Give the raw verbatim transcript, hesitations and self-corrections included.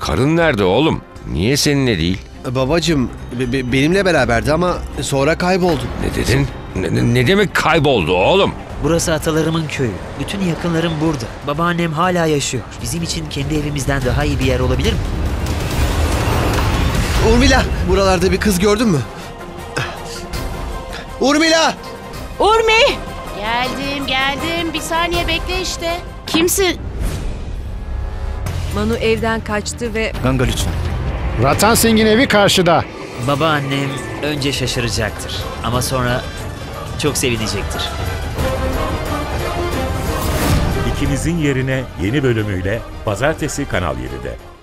Karın nerede oğlum? Niye seninle değil? Babacığım be- be- benimle beraberdi ama sonra kayboldu. Ne dedin? Ne, ne- ne demek kayboldu oğlum? Burası atalarımın köyü. Bütün yakınlarım burada. Babaannem hala yaşıyor. Bizim için kendi evimizden daha iyi bir yer olabilir mi? Urmila, buralarda bir kız gördün mü? Urmila! Urmi! Geldim geldim bir saniye bekle işte. Kimsin? Manu evden kaçtı ve Ganga lütfen. Ratan Singh'in evi karşıda. Babaannem önce şaşıracaktır. Ama sonra çok sevinecektir. İkimizin Yerine yeni bölümüyle Pazartesi Kanal yedide.